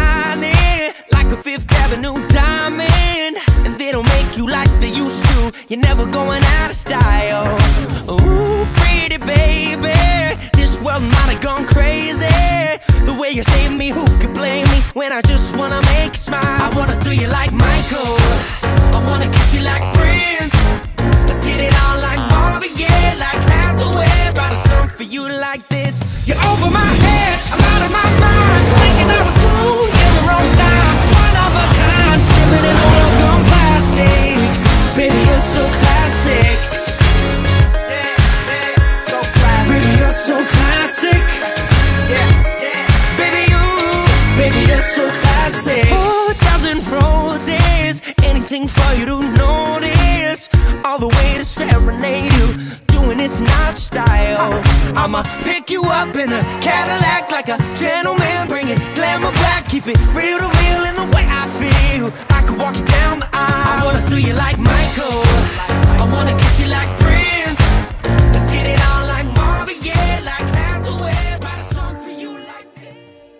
shining like a Fifth Avenue diamond, and they don't make you like they used to. You're never going out of style. Ooh, pretty baby, this world might have gone crazy. The way you save me, who could blame me when I just wanna make you smile? I wanna throw you like Michael, I wanna kiss you like Prince. Let's get it on like Marvin Gaye, like Hathaway. Write a song for you like this. You're over my head, I'm out of my mind, thinking I was wrong in the wrong time. One of a kind, living in a world gone plastic. Baby, you're so classic. Baby, you're so classic. Baby, you're so classic. Oh, a dozen roses, anything for you to notice. All the way to serenade you, doing it's not your style. I'ma pick you up in a Cadillac like a gentleman, bring it glamour back, keep it real to real in the way I feel. I could walk you down the aisle. I wanna throw you like Michael, I wanna kiss you like Prince. Let's get it on like Marvin Gaye, like Hathaway. Write a song for you like this.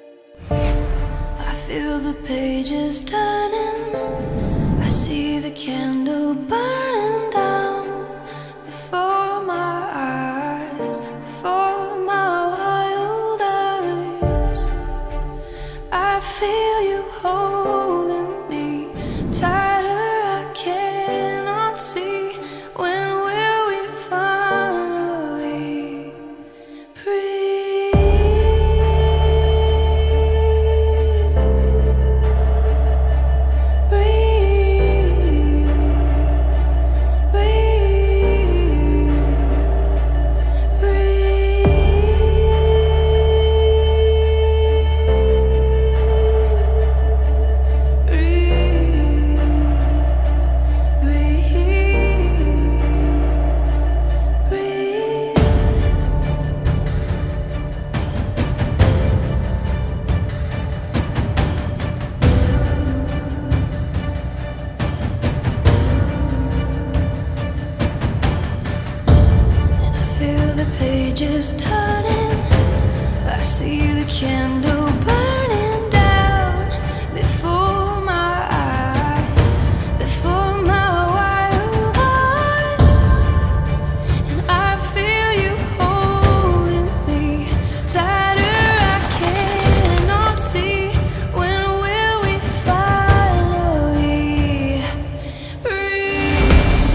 I feel the pages turning, I see the candle burning down before my eyes, before my wild eyes. I feel you holding me tighter, I cannot see. When will we finally breathe? Pages turning, I see the candle burning down before my eyes, before my wild eyes. And I feel you holding me tighter, I cannot see. When will we finally breathe?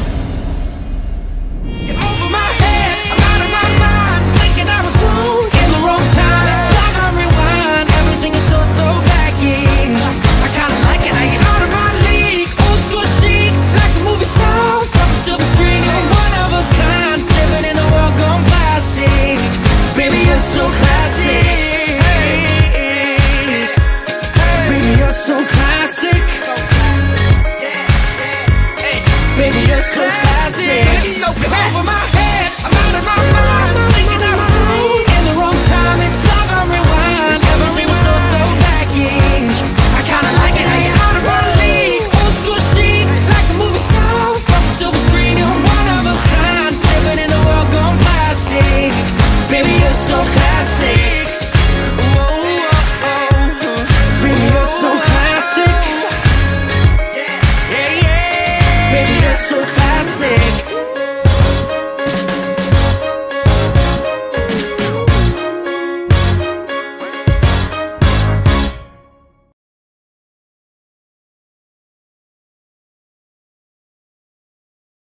You're over my head, I'm out of my mind, thinking I was wrong in the wrong time. It's like I rewind, everything is so throwback-ish. I kinda like it how you're out of my league, old school chic, like a movie star from a silver screen. You're one of a kind, living in a world gone plastic. Baby, you're so classic. Baby, you're so classic. Baby, you're so classic. You're over my head, I'm out of my mind, thinking I was wrong in the wrong time. It's like I rewind, everything was so throwback-ish. I kinda like it how you're out of my league, old school chic, like a movie star from a silver screen. You're one of a kind, living in a world gone plastic. Baby, you're so classic. Baby, you're so classic. Baby, you're so classic.